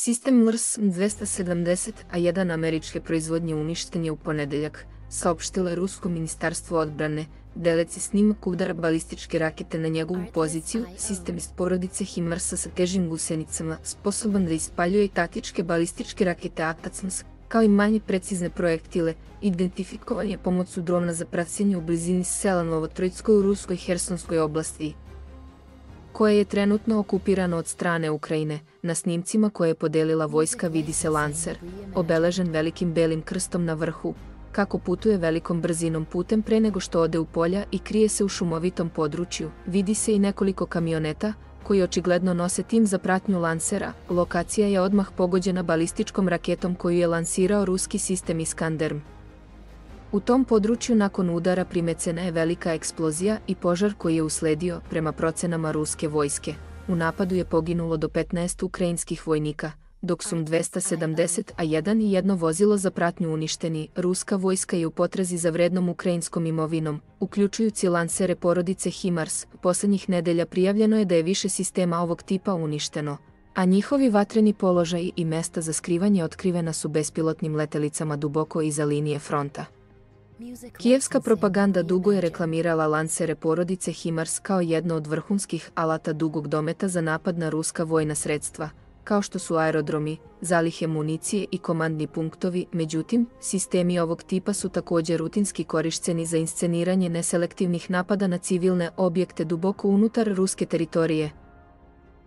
Sistem MRS-270, a jedan američke proizvodnje uništen je u ponedeljak, saopštilo je Rusko ministarstvo odbrane, deleći snimak udara balističke rakete na njegovu poziciju, sistem iz porodice HIMARS-a sa težim gusenicama, sposoban da ispaljuje i taktičke balističke rakete ATACMS, kao i manje precizne projektile, identifikovan je pomoću drona za praćenje u blizini sela Novotrojskoj u ruskoj Hersonskoj oblasti, koje je trenutno okupirano od strane Ukrajine. Na snimcima koje je podelila vojska vidi se Lancer, obeležen velikim belim krstom na vrhu, kako putuje velikom brzinom putem pre nego što ode u polja i krije se u šumovitom području. Vidi se i nekoliko kamioneta, koji očigledno nose tim za pratnju Lancera. Lokacija je odmah pogođena balističkom raketom koju je lansirao ruski sistem Iskander. U tom području nakon udara primetena je velika eksplozija i požar koji je usledio, prema procenama ruske vojske. U napadu je poginulo do 15 ukrajinskih vojnika, dok su M270A1 i jedno vozilo za pratnju uništeni. Ruska vojska je u potrazi za vrednom ukrajinskom imovinom, uključujući lansere porodice HIMARS. Poslednjih nedelja prijavljeno je da je više sistema ovog tipa uništeno, a njihovi vatreni položaji i mesta za skrivanje otkrivena su bespilotnim letelicama duboko iza linije fronta. Kijevska propaganda dugo je reklamirala lansere porodice HIMARS kao jedno od vrhunskih alata dugog dometa za napad na ruska vojna sredstva, kao što su aerodromi, zalihe municije i komandni punktovi. Međutim, sistemi ovog tipa su također rutinski korišćeni za insceniranje neselektivnih napada na civilne objekte duboko unutar ruske teritorije.